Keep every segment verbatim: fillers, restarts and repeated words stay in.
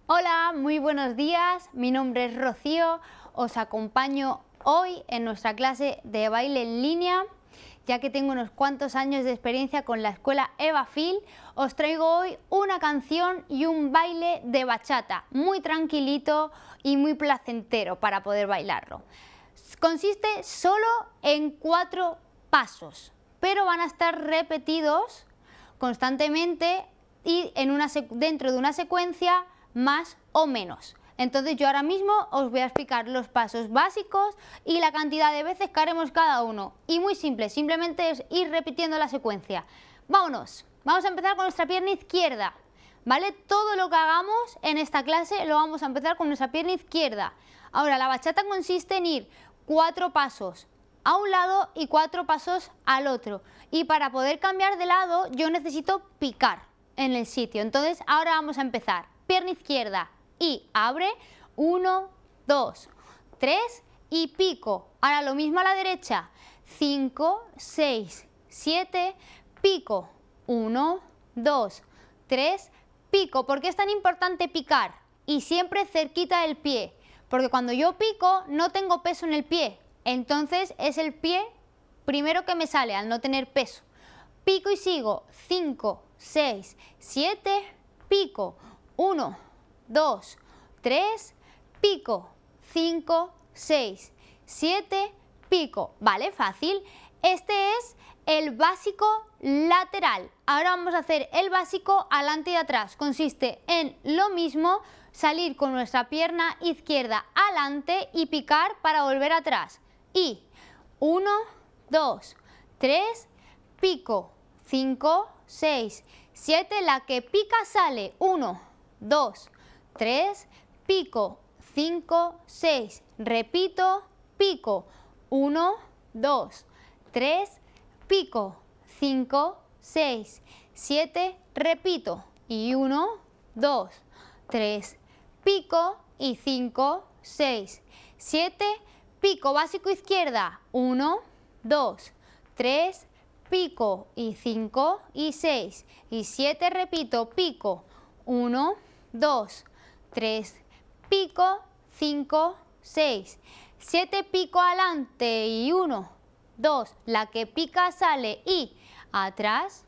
Hola, muy buenos días, mi nombre es Rocío, os acompaño hoy en nuestra clase de baile en línea. Ya que tengo unos cuantos años de experiencia con la escuela Eva Phil, os traigo hoy una canción y un baile de bachata, muy tranquilito y muy placentero para poder bailarlo. Consiste solo en cuatro pasos, pero van a estar repetidos constantemente y en una dentro de una secuencia más o menos. Entonces yo ahora mismo os voy a explicar los pasos básicos y la cantidad de veces que haremos cada uno. Y muy simple, simplemente es ir repitiendo la secuencia. Vámonos, vamos a empezar con nuestra pierna izquierda, ¿vale? Todo lo que hagamos en esta clase lo vamos a empezar con nuestra pierna izquierda. Ahora, la bachata consiste en ir cuatro pasos a un lado y cuatro pasos al otro. Y para poder cambiar de lado yo necesito picar en el sitio. Entonces ahora vamos a empezar. Pierna izquierda y abre, uno, dos, tres y pico. Ahora lo mismo a la derecha, cinco, seis, siete, pico, uno, dos, tres, pico. ¿Por qué es tan importante picar? Y siempre cerquita del pie, porque cuando yo pico no tengo peso en el pie, entonces es el pie primero que me sale al no tener peso. Pico y sigo, cinco, seis, siete, pico, uno, dos, tres, pico, cinco, seis, siete, pico. ¿Vale? Fácil. Este es el básico lateral. Ahora vamos a hacer el básico adelante y atrás. Consiste en lo mismo, salir con nuestra pierna izquierda adelante y picar para volver atrás. Y uno, dos, tres, pico, cinco, seis, siete, la que pica sale, uno, dos, tres, pico, cinco, seis, repito, pico, uno, dos, tres, pico, cinco, seis, siete, repito, y uno, dos, tres, pico y cinco, seis, siete, pico, básico izquierda, uno, dos, tres, pico y cinco y seis y siete, repito, pico, uno, dos, tres, pico, cinco, seis, siete, pico adelante y uno, dos, la que pica sale y atrás,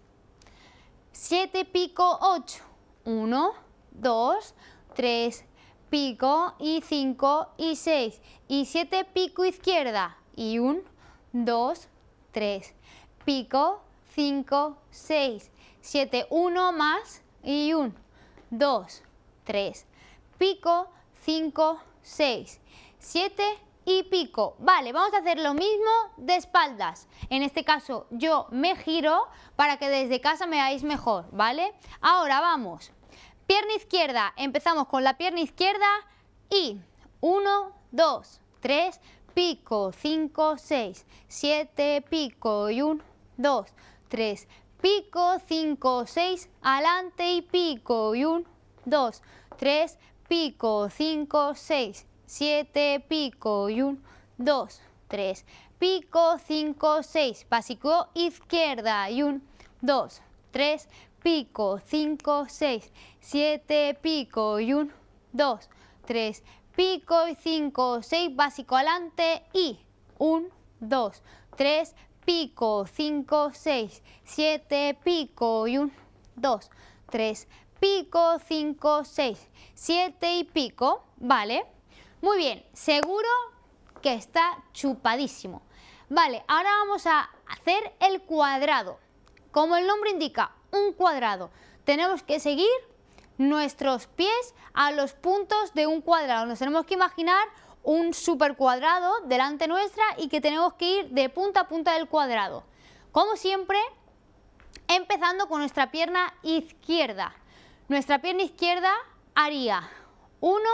siete, pico, ocho, uno, dos, tres, pico y cinco y seis y siete, pico izquierda y uno, dos, tres, pico, cinco, seis, siete, uno más y uno, dos, tres, pico, cinco, seis, siete y pico. Vale, vamos a hacer lo mismo de espaldas. En este caso yo me giro para que desde casa me veáis mejor, ¿vale? Ahora vamos. Pierna izquierda, empezamos con la pierna izquierda y uno, dos, tres, pico, cinco, seis, siete, pico y uno, dos, tres, pico, cinco, seis, adelante y pico y uno, dos, tres, pico, cinco, seis, siete, pico y uno, dos, tres, pico, cinco, seis, básico izquierda y uno, dos, tres, pico, cinco, seis, siete, pico y uno, dos, tres, pico y cinco, seis, básico adelante y uno, dos, tres, pico, cinco, seis, siete, pico y uno, dos, tres, pico, cinco, seis, siete y pico, ¿vale? Muy bien, seguro que está chupadísimo. Vale, ahora vamos a hacer el cuadrado. Como el nombre indica, un cuadrado. Tenemos que seguir nuestros pies a los puntos de un cuadrado. Nos tenemos que imaginar un super cuadrado delante nuestra y que tenemos que ir de punta a punta del cuadrado. Como siempre, empezando con nuestra pierna izquierda. Nuestra pierna izquierda haría uno,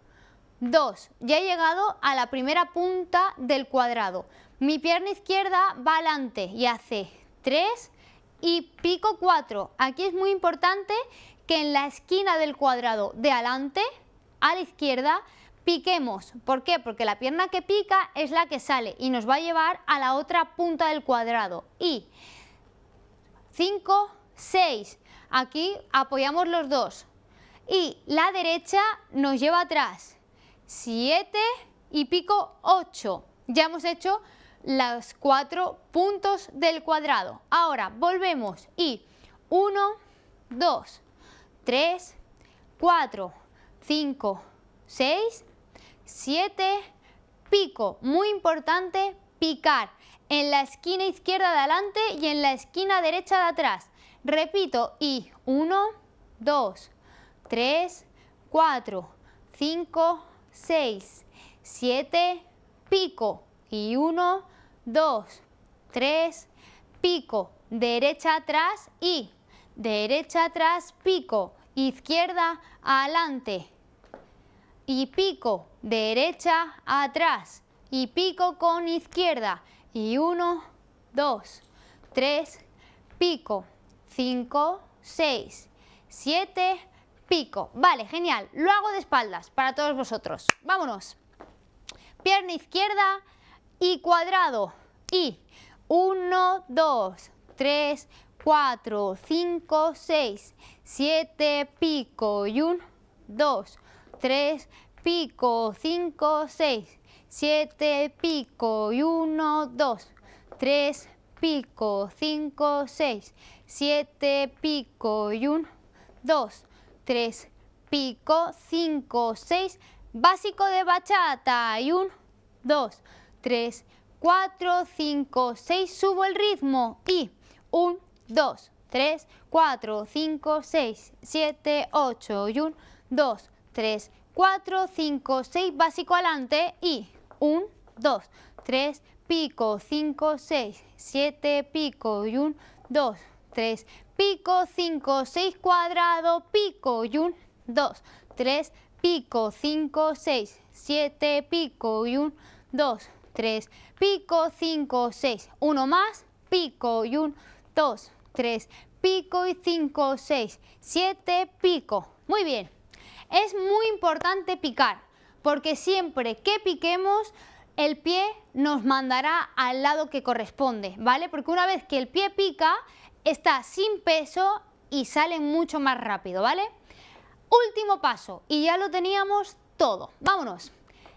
dos. Ya he llegado a la primera punta del cuadrado. Mi pierna izquierda va adelante y hace tres y pico cuatro. Aquí es muy importante que en la esquina del cuadrado de adelante, a la izquierda, piquemos. ¿Por qué? Porque la pierna que pica es la que sale y nos va a llevar a la otra punta del cuadrado. Y cinco, seis. Aquí apoyamos los dos. y la derecha nos lleva atrás. siete y pico, ocho. Ya hemos hecho los cuatro puntos del cuadrado. Ahora volvemos y uno, dos, tres, cuatro, cinco, seis, siete, pico. Muy importante picar en la esquina izquierda de adelante y en la esquina derecha de atrás. Repito, y uno, dos, tres, cuatro, cinco, seis, siete, pico. Y uno, dos, tres, pico. Derecha atrás y derecha atrás, pico. Izquierda adelante y pico. Derecha atrás y pico con izquierda. Y uno, dos, tres, pico. cinco, seis, siete, pico. Vale, genial. Lo hago de espaldas para todos vosotros. Vámonos. Pierna izquierda y cuadrado. Y uno, dos, tres, cuatro, cinco, seis, siete, pico. Y uno, dos, tres, pico, cinco, seis, siete, pico. Y uno, dos, tres, pico, cinco, seis, siete, pico. Y uno, dos, tres, pico, cinco, seis. Básico de bachata. Y uno, dos, tres, cuatro, cinco, seis. Subo el ritmo. Y uno, dos, tres, cuatro, cinco, seis, siete, ocho. Y uno, dos, tres, cuatro, cinco, seis. Básico adelante. Y uno, dos, tres, pico, cinco, seis, siete, pico. Y uno, dos, tres, pico, cinco, seis. Cuadrado, pico. Y uno, dos, tres, pico, cinco, seis, siete, pico. Y uno, dos, tres, pico, cinco, seis. Uno más, pico. Y uno, dos, tres, pico y cinco, seis, siete, pico. Muy bien. Es muy importante picar, porque siempre que piquemos, el pie nos mandará al lado que corresponde, ¿vale? Porque una vez que el pie pica, está sin peso y sale mucho más rápido, ¿vale? Último paso, y ya lo teníamos todo. Vámonos.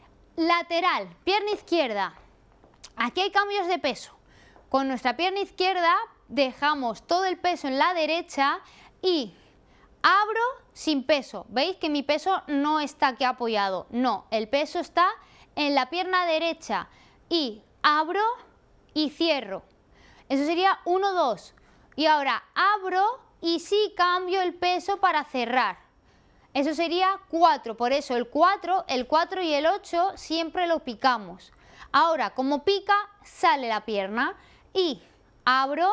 Lateral, pierna izquierda. Aquí hay cambios de peso. Con nuestra pierna izquierda dejamos todo el peso en la derecha y abro sin peso. ¿Veis que mi peso no está aquí apoyado? No, el peso está en la pierna derecha y abro y cierro. Eso sería uno, dos. Y ahora abro y sí cambio el peso para cerrar. Eso sería cuatro, por eso el cuatro, el cuatro y el ocho siempre lo picamos. Ahora, como pica, sale la pierna y abro,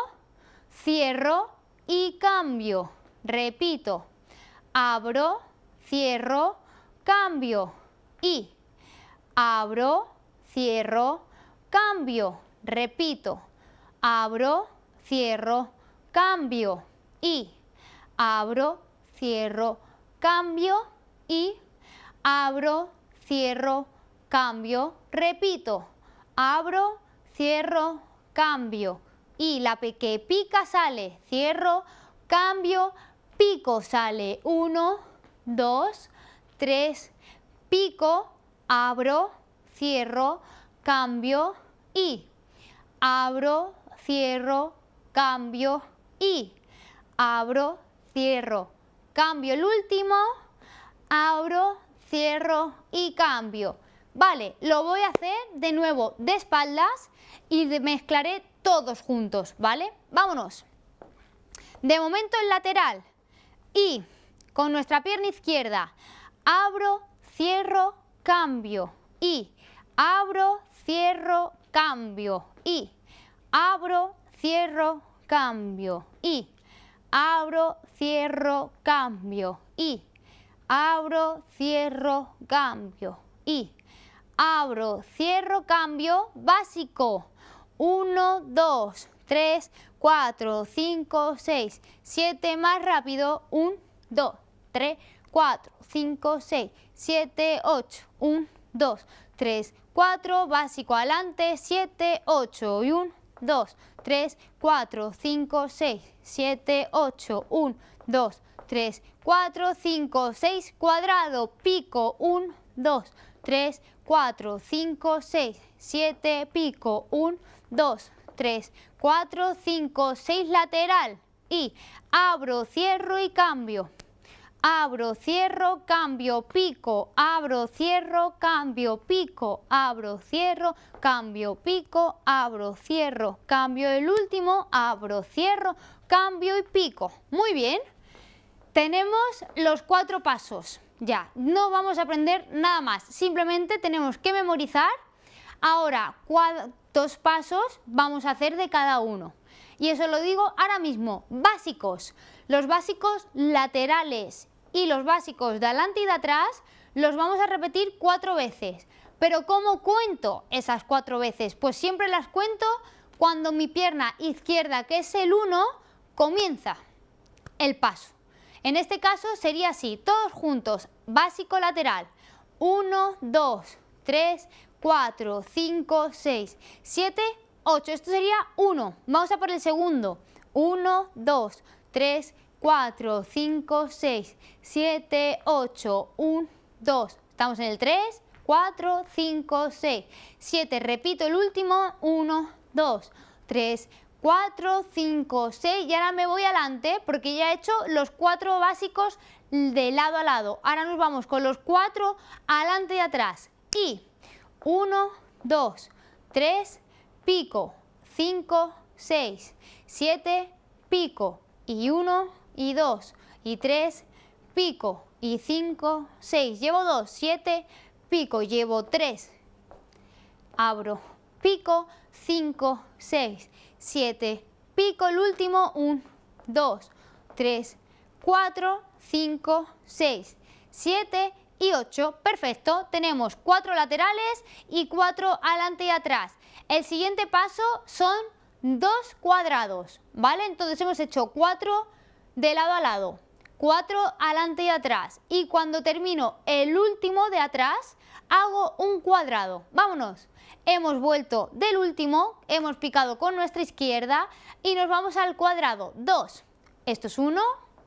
cierro y cambio. Repito, abro, cierro, cambio y abro, cierro, cambio. Repito, abro, cierro, cambio y abro, cierro, cambio y abro, cierro, cambio. Repito, abro, cierro, cambio y la que pica sale, cierro, cambio, pico sale, uno, dos, tres, pico, abro, cierro, cambio y abro, cierro, cambio y abro, cierro, cambio. El último, abro, cierro y cambio. Vale, lo voy a hacer de nuevo de espaldas y mezclaré todos juntos, ¿vale? Vámonos. De momento el lateral y con nuestra pierna izquierda abro, cierro, cambio y abro, cierro, cambio y abro, cierro, cambio y abro, cierro, cambio y abro, cierro, cambio y abro, cierro, cambio. Básico. uno, dos, tres, cuatro, cinco, seis, siete. Más rápido. uno, dos, tres, cuatro, cinco, seis, siete, ocho. uno, dos, tres, cuatro. Básico adelante. siete, ocho. Y uno, dos, tres, cuatro, cinco, seis, siete, ocho. uno, dos, tres, cuatro, cinco, seis, cuadrado, pico, uno, dos, tres, cuatro, cinco, seis, siete, pico, uno, dos, tres, cuatro, cinco, seis, lateral y abro, cierro y cambio. Abro, cierro, cambio, pico, abro, cierro, cambio, pico, abro, cierro, cambio, pico, abro, cierro, cambio el último, abro, cierro, cambio y pico. Muy bien, tenemos los cuatro pasos. Ya, no vamos a aprender nada más, simplemente tenemos que memorizar. Ahora, cuántos pasos vamos a hacer de cada uno. Y eso lo digo ahora mismo, básicos. Los básicos laterales y los básicos de adelante y de atrás los vamos a repetir cuatro veces. Pero ¿cómo cuento esas cuatro veces? Pues siempre las cuento cuando mi pierna izquierda, que es el uno, comienza el paso. En este caso sería así, todos juntos, básico lateral, uno, dos, tres, cuatro, cinco, seis, siete, ocho, esto sería uno, vamos a por el segundo, uno, dos, tres, cuatro, cinco, seis, siete, ocho, uno, dos, estamos en el tres, cuatro, cinco, seis, siete, repito el último, uno, dos, tres, cuatro, cinco, seis y ahora me voy adelante porque ya he hecho los cuatro básicos de lado a lado. Ahora nos vamos con los cuatro adelante y atrás y uno, dos, tres, pico, cinco, seis, siete, pico y uno y dos y tres, pico y cinco, seis, llevo dos, siete, pico, llevo tres, abro, pico, cinco, seis, siete, pico el último, uno, dos, tres, cuatro, cinco, seis, siete y ocho. Perfecto, tenemos cuatro laterales y cuatro adelante y atrás. El siguiente paso son dos cuadrados, ¿vale? Entonces hemos hecho cuatro de lado a lado, cuatro adelante y atrás. Y cuando termino el último de atrás, hago un cuadrado. Vámonos. Hemos vuelto del último, hemos picado con nuestra izquierda y nos vamos al cuadrado. dos. Esto es uno.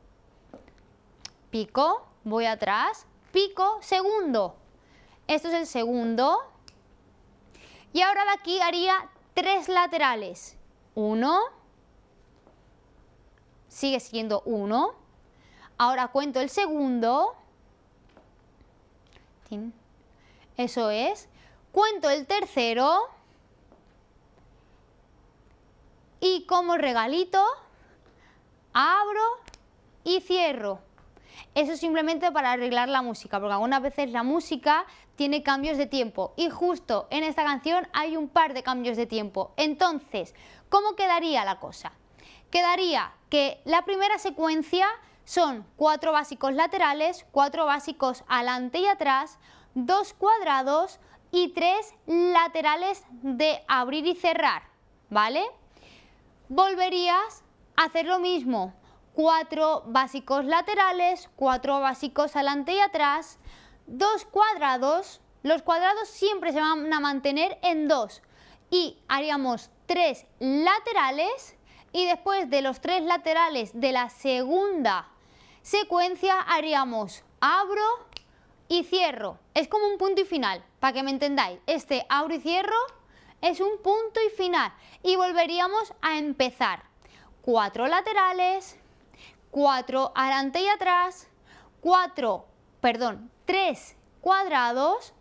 Pico, voy atrás, pico, segundo. Esto es el segundo. Y ahora de aquí haría tres laterales. uno. Sigue siendo uno. Ahora cuento el segundo. Eso es. Cuento el tercero y como regalito abro y cierro. Eso simplemente para arreglar la música, porque algunas veces la música tiene cambios de tiempo y justo en esta canción hay un par de cambios de tiempo. Entonces, ¿cómo quedaría la cosa? Quedaría que la primera secuencia son cuatro básicos laterales, cuatro básicos adelante y atrás, dos cuadrados y tres laterales de abrir y cerrar, ¿vale? Volverías a hacer lo mismo, cuatro básicos laterales, cuatro básicos adelante y atrás, dos cuadrados, los cuadrados siempre se van a mantener en dos y haríamos tres laterales y después de los tres laterales de la segunda secuencia haríamos abro y cierro. Es como un punto y final, para que me entendáis. Este abro y cierro es un punto y final. Y volveríamos a empezar. Cuatro laterales, cuatro adelante y atrás, cuatro, perdón, tres cuadrados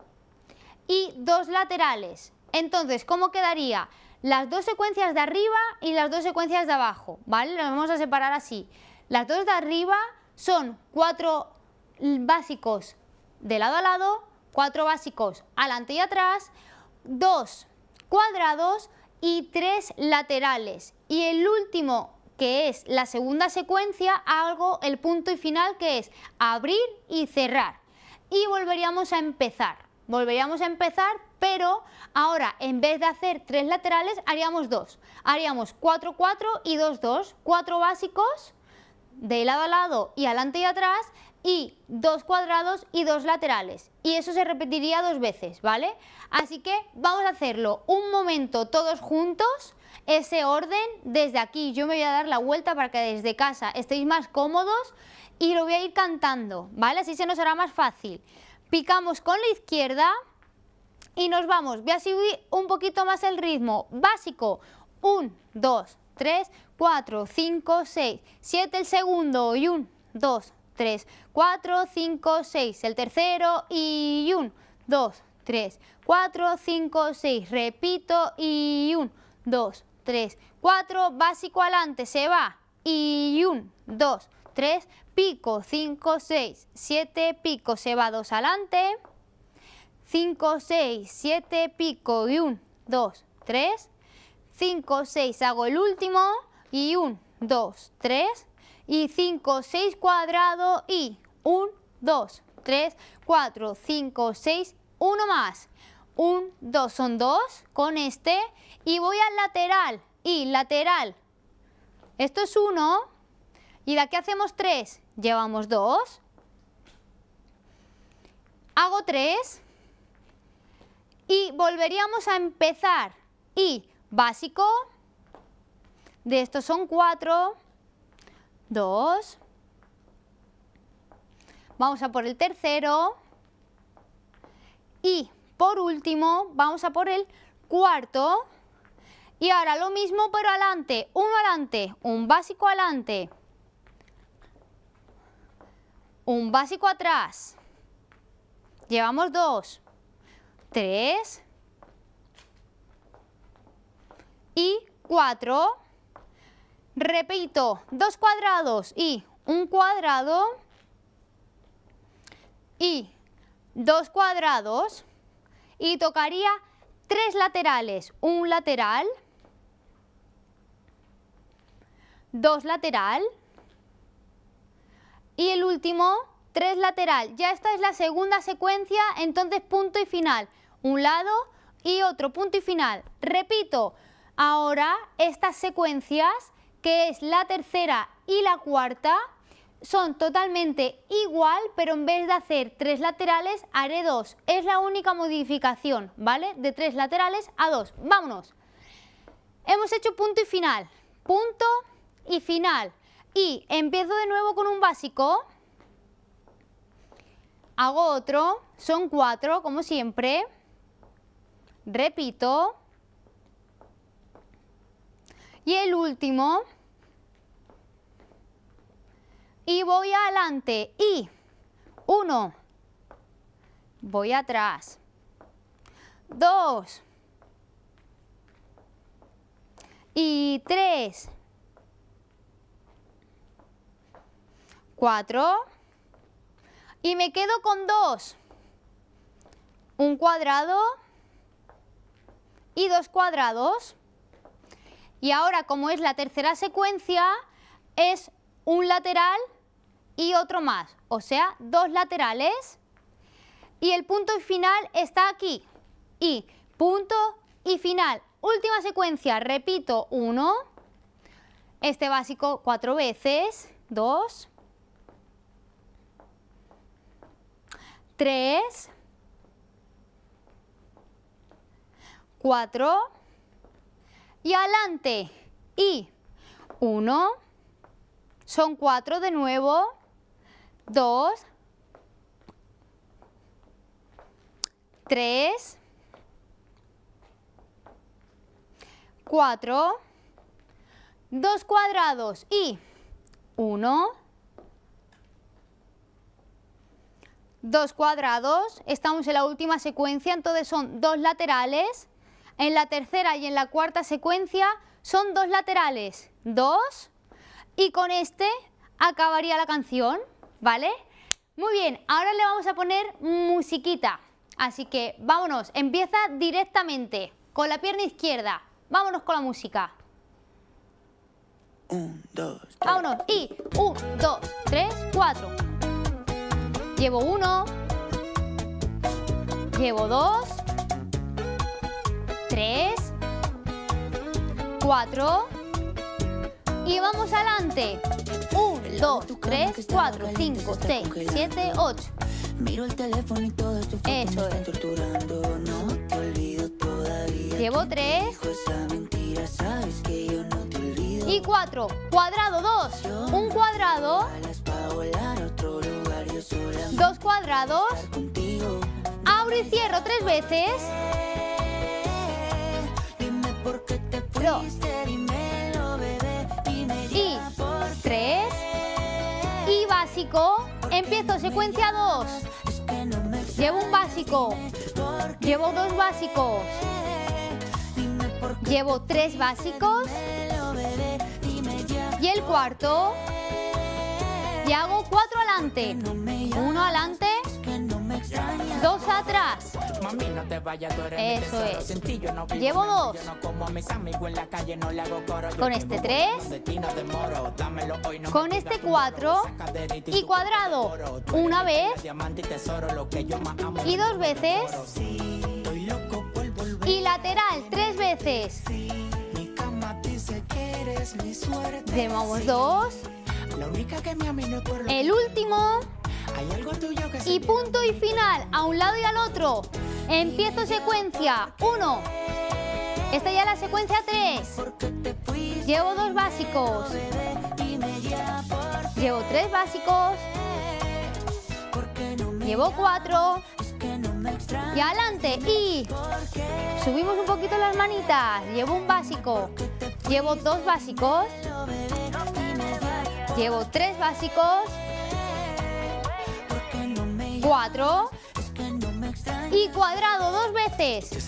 y dos laterales. Entonces, ¿cómo quedaría? Las dos secuencias de arriba y las dos secuencias de abajo, ¿vale? Las vamos a separar así. Las dos de arriba son cuatro básicos de lado a lado, cuatro básicos adelante y atrás, dos cuadrados y tres laterales. Y el último, que es la segunda secuencia, hago el punto y final, que es abrir y cerrar. Y volveríamos a empezar. Volveríamos a empezar, pero ahora en vez de hacer tres laterales, haríamos dos. Haríamos cuatro, cuatro y dos, dos. Cuatro básicos de lado a lado y adelante y atrás, y dos cuadrados y dos laterales, y eso se repetiría dos veces, ¿vale? Así que vamos a hacerlo un momento todos juntos, ese orden. Desde aquí yo me voy a dar la vuelta para que desde casa estéis más cómodos y lo voy a ir cantando, ¿vale? Así se nos hará más fácil. Picamos con la izquierda y nos vamos. Voy a subir un poquito más el ritmo. Básico. uno, dos, tres, cuatro, cinco, seis, siete el segundo y uno, dos, tres, cuatro, cinco, seis el tercero y uno, dos, tres, cuatro, cinco, seis. Repito y uno, dos, tres, cuatro. Básico adelante, se va y uno, dos, tres, pico, cinco, seis, siete, pico, se va dos adelante, cinco, seis, siete, pico y uno, dos, tres, cinco, seis, hago el último y uno, dos, tres y cinco, seis cuadrado y uno, dos, tres, cuatro, cinco, seis, uno más, uno, dos, son dos con este y voy al lateral y lateral, esto es uno y de aquí hacemos tres, llevamos dos, hago tres y volveríamos a empezar y básico, de estos son cuatro, dos, vamos a por el tercero y por último vamos a por el cuarto y ahora lo mismo pero adelante, uno adelante, un básico adelante, un básico atrás, llevamos dos, tres y cuatro, repito, dos cuadrados y un cuadrado y dos cuadrados y tocaría tres laterales, un lateral, dos lateral y el último tres lateral. Ya esta es la segunda secuencia, entonces punto y final, un lado y otro, punto y final. Repito, ahora estas secuencias, que es la tercera y la cuarta, son totalmente igual, pero en vez de hacer tres laterales, haré dos. Es la única modificación, ¿vale? De tres laterales a dos. Vámonos. Hemos hecho punto y final, punto y final. Y empiezo de nuevo con un básico. Hago otro, son cuatro, como siempre. Repito. Y el último. Y voy adelante. Y uno. Voy atrás. Dos. Y tres. Cuatro. Y me quedo con dos. Un cuadrado y dos cuadrados. Y ahora, como es la tercera secuencia, es un lateral y otro más, o sea, dos laterales. Y el punto final está aquí. Y punto y final. Última secuencia, repito, uno. Este básico cuatro veces, dos. Tres. Cuatro. Y adelante. Y uno. Son cuatro de nuevo. Dos. Tres. Cuatro. Dos cuadrados y uno. Dos cuadrados. Estamos en la última secuencia, entonces son dos laterales. En la tercera y en la cuarta secuencia son dos laterales. Dos. Y con este acabaría la canción, ¿vale? Muy bien, ahora le vamos a poner musiquita. Así que vámonos, empieza directamente con la pierna izquierda. Vámonos con la música. Un, dos, tres. Vámonos. Y un, dos, tres, cuatro. Llevo uno. Llevo dos. Tres. Cuatro. Y vamos adelante. uno, dos, tres, cuatro, cinco, seis, siete, ocho. Miro el teléfono y todo esto fue Eso como es. están torturando. No te olvido todavía. Llevo ¿Quién te tres. dijo esa mentira? Sabes que yo no te olvido. Y cuatro. Cuadrado, dos. Un cuadrado. Alas pa' volar, cuadrados, abro y cierro tres veces, dos y tres, y básico, empiezo secuencia dos, llevo un básico, llevo dos básicos, llevo tres básicos y el cuarto, y hago cuatro adelante, uno adelante, dos atrás, eso es, llevo dos, con este tres, con este cuatro y cuadrado, una vez y dos veces y lateral tres veces, llevamos dos, el último y punto y final, a un lado y al otro, empiezo secuencia uno, esta ya es la secuencia tres, llevo dos básicos, llevo tres básicos, llevo cuatro y adelante y subimos un poquito las manitas, llevo un básico, llevo dos básicos, llevo tres básicos, cuatro y cuadrado dos veces,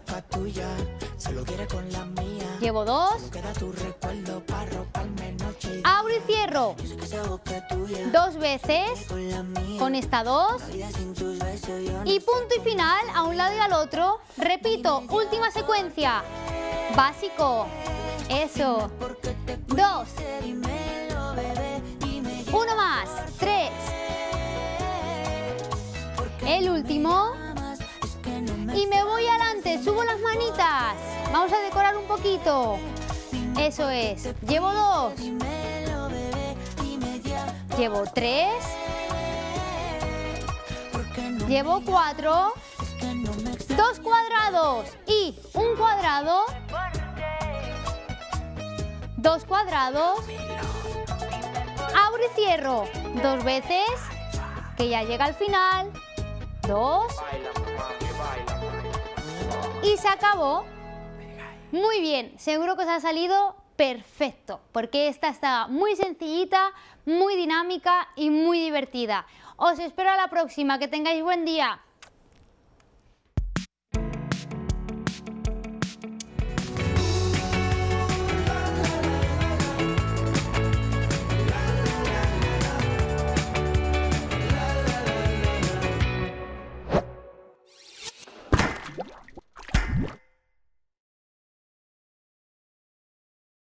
llevo dos, abro y cierro dos veces, con esta dos y punto y final, a un lado y al otro, repito, última secuencia, básico, eso, dos, uno más, tres, el último y me voy adelante, subo las manitas, vamos a decorar un poquito, eso es, llevo dos, llevo tres, llevo cuatro, dos cuadrados y un cuadrado, dos cuadrados, abro y cierro dos veces, que ya llega al final, dos y se acabó. Muy bien, seguro que os ha salido perfecto, porque esta está muy sencillita, muy dinámica y muy divertida. Os espero a la próxima, que tengáis buen día.